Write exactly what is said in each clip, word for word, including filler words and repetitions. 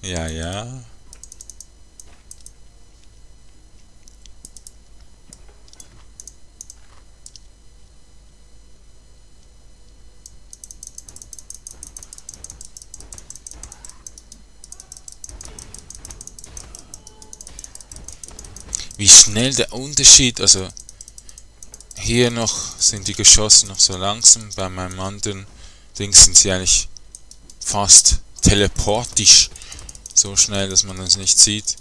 Ja, ja. Wie schnell der Unterschied, also hier noch sind die Geschosse noch so langsam, bei meinem anderen Ding sind sie eigentlich fast teleportisch, so schnell, dass man es nicht sieht.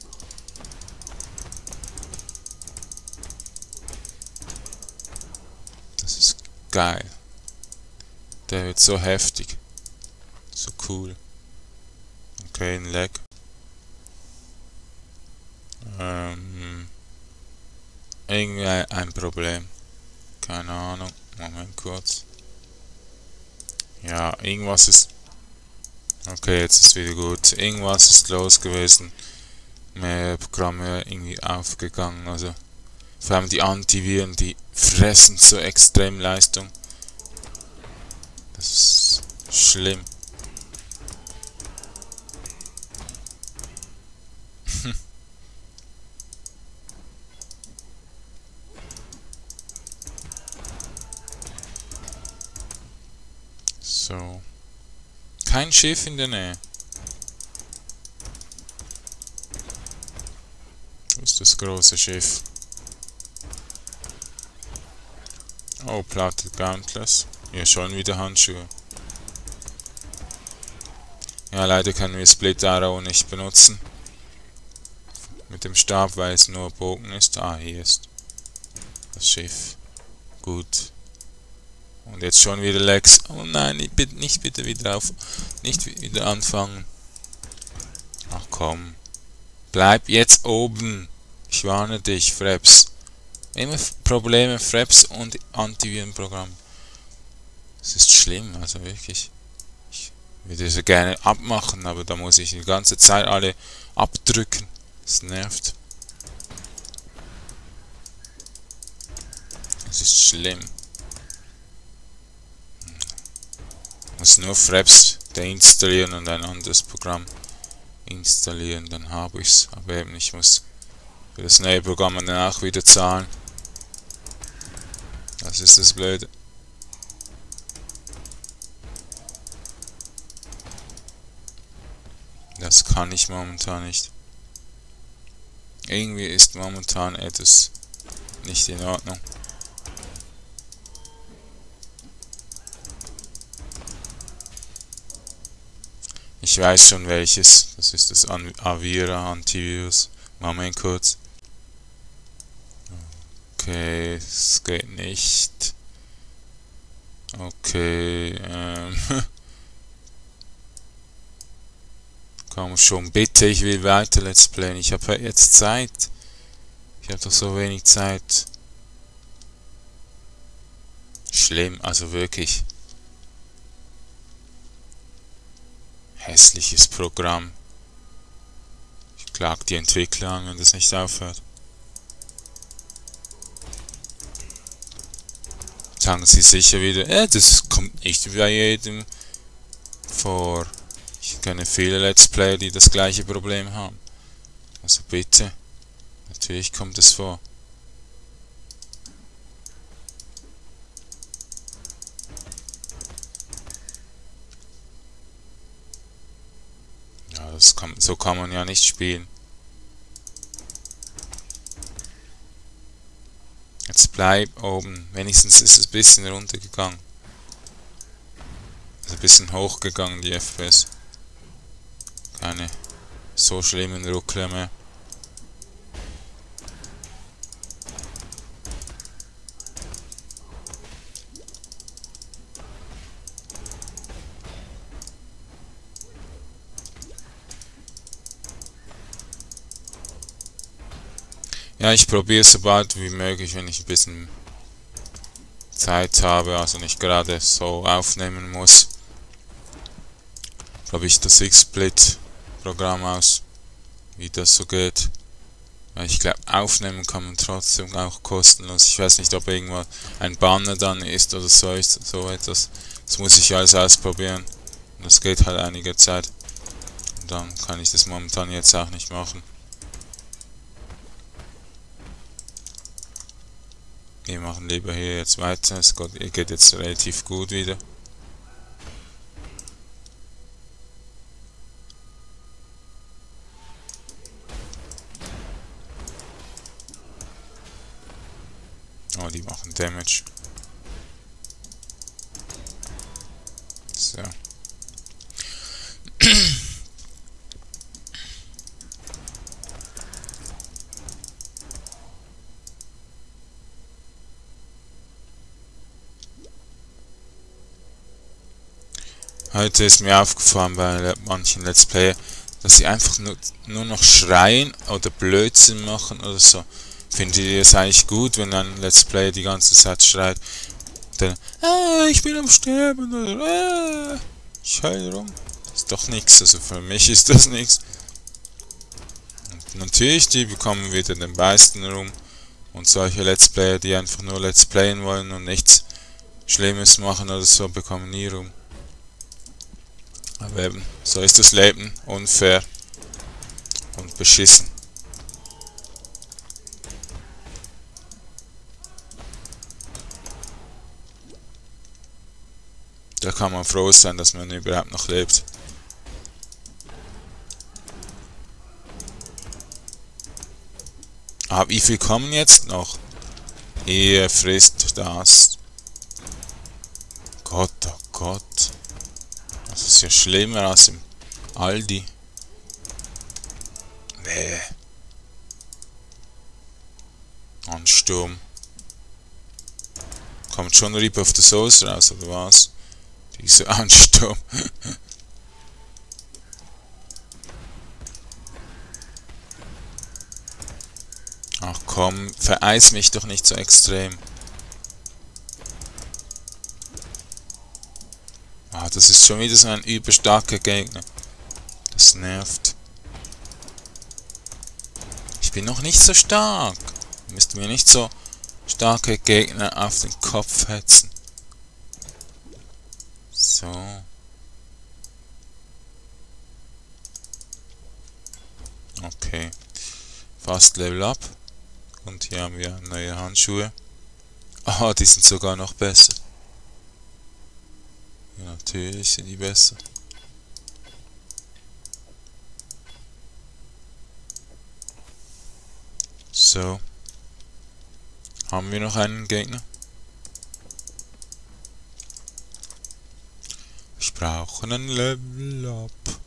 Das ist geil. Der wird so heftig, so cool. Okay, ein Lag. Ähm, irgendwie ein Problem. Keine Ahnung. Moment kurz. Ja, irgendwas ist... Okay, jetzt ist wieder gut. Irgendwas ist los gewesen. Mehr Programme irgendwie aufgegangen. Also vor allem die Antiviren, die fressen so extrem Leistung. Das ist schlimm. So. Kein Schiff in der Nähe. Wo ist das große Schiff? Oh, Platte Gauntless. Ja, schon wieder Handschuhe. Ja, leider können wir Split Arrow nicht benutzen. Mit dem Stab, weil es nur Bogen ist. Ah, hier ist das Schiff. Gut. Und jetzt schon wieder Lex. Oh nein, nicht bitte wieder auf. Nicht wieder anfangen. Ach komm. Bleib jetzt oben. Ich warne dich, Fraps. Immer Probleme, Fraps und Antivirenprogramm. Das ist schlimm, also wirklich. Ich würde so gerne abmachen, aber da muss ich die ganze Zeit alle abdrücken. Das nervt. Das ist schlimm. Ich muss nur Fraps deinstallieren und ein anderes Programm installieren, dann habe ich's. Aber eben, ich muss für das neue Programm danach wieder zahlen. Das ist das Blöde. Das kann ich momentan nicht. Irgendwie ist momentan etwas nicht in Ordnung. Ich weiß schon welches. Das ist das Avira Antivirus. Moment kurz. Okay, es geht nicht. Okay, ähm. Komm schon, bitte, ich will weiter Let's Playen. Ich habe jetzt Zeit. Ich habe doch so wenig Zeit. Schlimm, also wirklich. Hässliches Programm. Ich klag die Entwickler an, wenn das nicht aufhört. Sagen sie sicher wieder, äh, das kommt nicht bei jedem vor. Ich kenne viele Let's Player, die das gleiche Problem haben. Also bitte. Natürlich kommt es vor. Ja, das kann, so kann man ja nicht spielen. Jetzt bleib oben. Wenigstens ist es ein bisschen runtergegangen. Also ein bisschen hochgegangen, die F P S. Keine so schlimmen Ruckler mehr. Ja, ich probiere so bald wie möglich, wenn ich ein bisschen Zeit habe, also nicht gerade so aufnehmen muss. Probiere ich das X-Split-Programm aus, wie das so geht. Weil ich glaube, aufnehmen kann man trotzdem auch kostenlos. Ich weiß nicht, ob irgendwo ein Banner dann ist oder so, ist, so etwas. Das muss ich alles ausprobieren. Und das geht halt einige Zeit. Und dann kann ich das momentan jetzt auch nicht machen. Wir machen lieber hier jetzt weiter, es geht jetzt relativ gut wieder. Oh, die machen Damage. So. Heute ist mir aufgefallen bei manchen Let's Player, dass sie einfach nur, nur noch schreien oder Blödsinn machen oder so. Findet ihr es eigentlich gut, wenn ein Let's Player die ganze Zeit schreit? Dann, ah, ich bin am Sterben oder ah, ich heule rum. Das ist doch nichts, also für mich ist das nichts. Und natürlich, die bekommen wieder den meisten rum. Und solche Let's Player, die einfach nur Let's Playen wollen und nichts Schlimmes machen oder so, bekommen nie rum. Aber eben, so ist das Leben, unfair und beschissen. Da kann man froh sein, dass man überhaupt noch lebt. Ah, wie viel kommen jetzt noch? Ihr frisst das. Gott, oh Gott. Das ist ja schlimmer als im Aldi. Nee. Ansturm. Kommt schon Reap of the Souls raus, oder was? Dieser Ansturm. Ach komm, vereis mich doch nicht so extrem. Ah, das ist schon wieder so ein überstarker Gegner. Das nervt. Ich bin noch nicht so stark. Ihr müsst mir nicht so starke Gegner auf den Kopf hetzen. So. Okay. Fast Level Up. Und hier haben wir neue Handschuhe. Ah, die sind sogar noch besser. Ja, natürlich sind die besser. So. Haben wir noch einen Gegner? Ich brauche einen Level Up.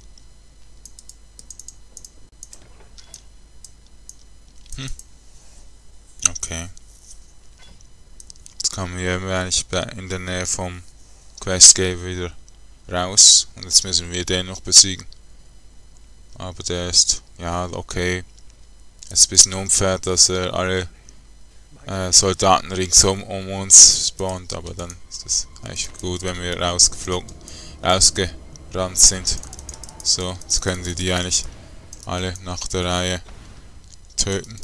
Hm. Okay. Jetzt kommen wir eigentlich in der Nähe vom Questgate wieder raus. Und jetzt müssen wir den noch besiegen. Aber der ist, ja, okay. Es ist ein bisschen unfair, dass er alle äh, Soldaten ringsum um uns spawnt. Aber dann ist es eigentlich gut, wenn wir rausgeflogen, rausgerannt sind. So, jetzt können wir die eigentlich alle nach der Reihe töten.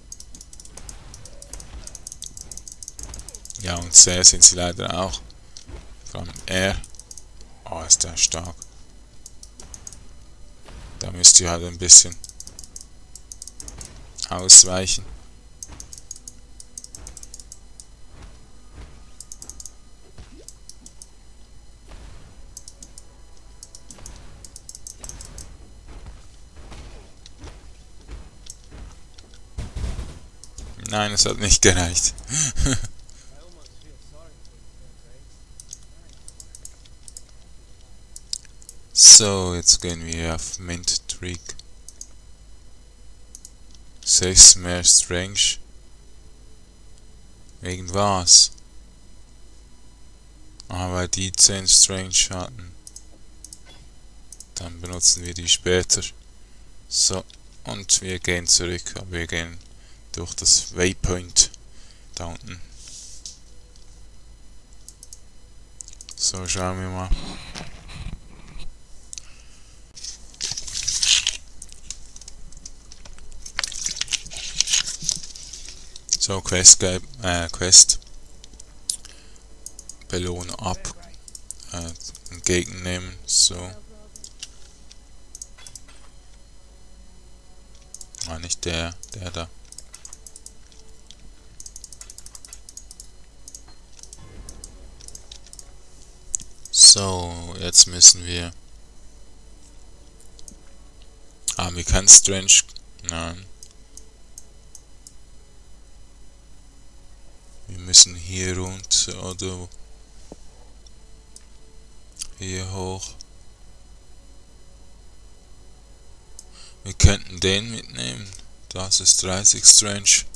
Ja, und sehr sind sie leider auch. Vor allem er. Oh, ist der stark. Da müsst ihr halt ein bisschen ausweichen. Nein, es hat nicht gereicht. So, jetzt gehen wir auf Mint Trick. sechs mehr Strange. Irgendwas. Aber die zehn Strange hatten. Dann benutzen wir die später. So, und wir gehen zurück. Aber wir gehen durch das Waypoint da unten. So, schauen wir mal. So, Quest, äh, Quest. Belohnung ab. Äh, entgegennehmen. So. Ah, nicht der, der da. So, jetzt müssen wir... Ah, wir können Strange... Nein. Wir müssen hier runter oder... Hier hoch. Wir könnten den mitnehmen. Das ist dreißig Strange.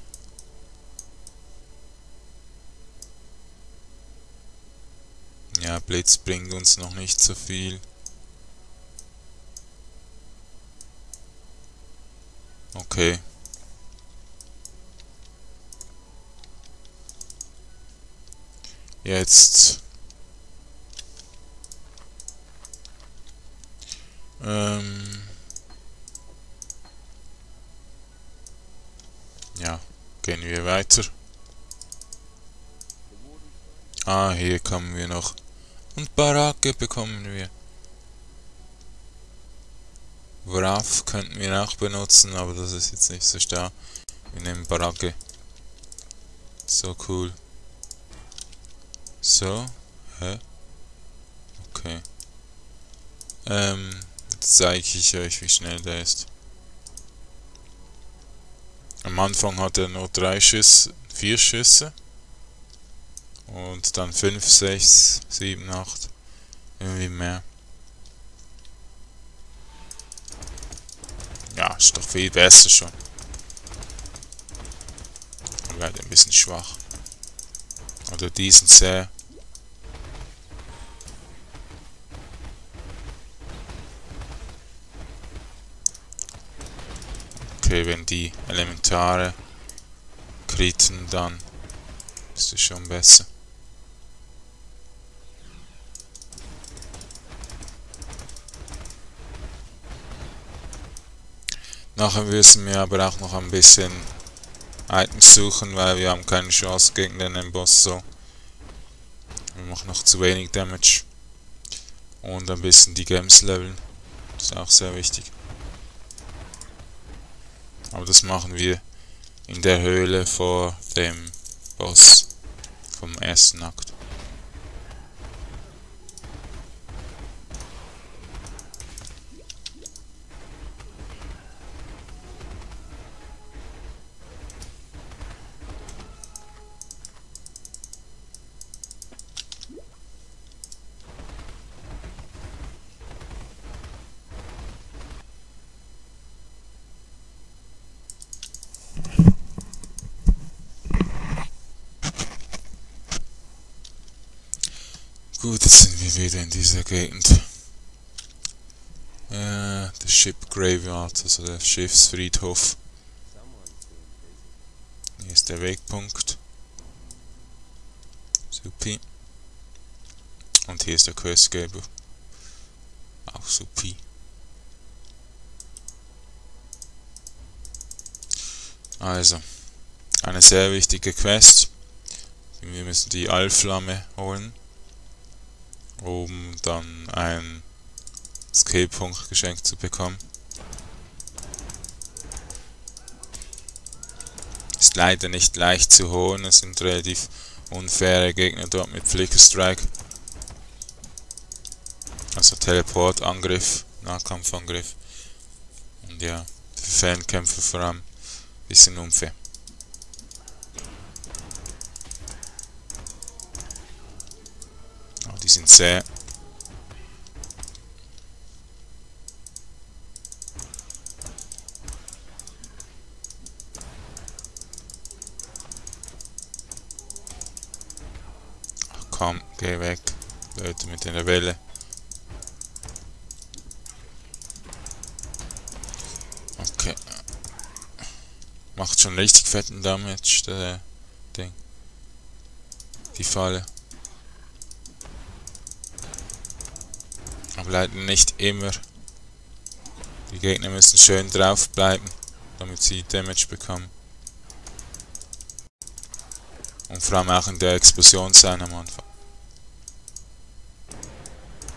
Ja, Blitz bringt uns noch nicht so viel. Okay. Jetzt. Ähm. Ja, gehen wir weiter. Ah, hier kommen wir noch. Und Baracke bekommen wir. Wrath könnten wir auch benutzen, aber das ist jetzt nicht so stark. Wir nehmen Baracke. So cool. So. Hä? Okay. Ähm, jetzt zeige ich euch, wie schnell der ist. Am Anfang hat er nur drei Schüsse, vier Schüsse. Und dann fünf, sechs, sieben, acht. Irgendwie mehr. Ja, ist doch viel besser schon. Ich werde ein bisschen schwach. Oder diesen sehr. Okay, wenn die Elementare kriten, dann ist es schon besser. Nachher müssen wir aber auch noch ein bisschen Items suchen, weil wir haben keine Chance gegen den Boss so. Wir machen noch zu wenig Damage. Und ein bisschen die Gems leveln. Das ist auch sehr wichtig. Aber das machen wir in der Höhle vor dem Boss vom ersten Akt. Gut, jetzt sind wir wieder in dieser Gegend. Äh, der Ship Graveyard, also der Schiffsfriedhof. Hier ist der Wegpunkt. Supi. Und hier ist der Questgeber. Auch supi. Also, eine sehr wichtige Quest. Wir müssen die Allflamme holen, um dann einen Skillpunkt geschenkt zu bekommen. Ist leider nicht leicht zu holen, es sind relativ unfaire Gegner dort mit Flicker Strike. Also Teleportangriff, Nahkampfangriff. Und ja, für Fernkämpfer vor allem ein bisschen unfair. Oh, die sind sehr... Ach komm, geh weg. Leute mit der Welle. Okay. Macht schon richtig fetten Damage, der Ding. Die Falle. Aber leider nicht immer. Die Gegner müssen schön drauf bleiben, damit sie Damage bekommen. Und vor allem auch in der Explosion sein am Anfang.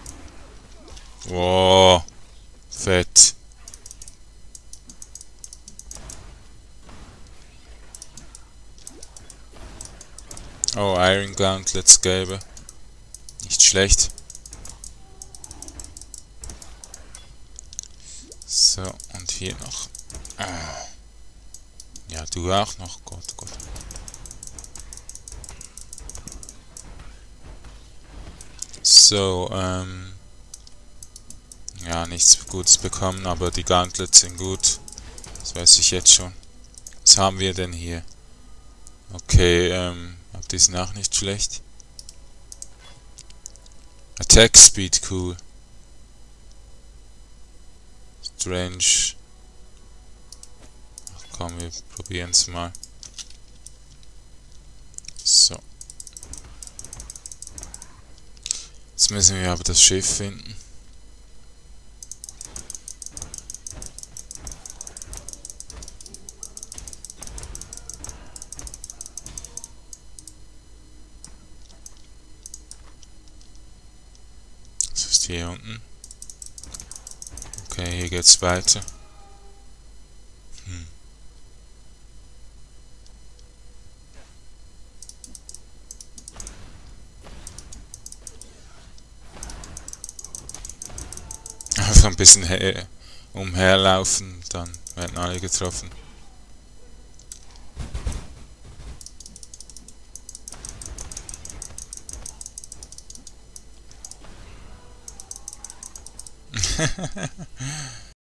Wow. Fett. Oh, Iron Gauntlets gelbe. Nicht schlecht. So, und hier noch. Ah. Ja, du auch noch. Gott, Gott. So, ähm. Ja, nichts Gutes bekommen, aber die Gauntlets sind gut. Das weiß ich jetzt schon. Was haben wir denn hier? Okay, ähm. Die sind auch nicht schlecht. Attack Speed, cool. Strange. Ach komm, wir probieren es mal. So. Jetzt müssen wir aber das Schiff finden. Das ist hier unten. Okay, hier geht's weiter. Hm. Einfach ein bisschen umherlaufen, dann werden alle getroffen.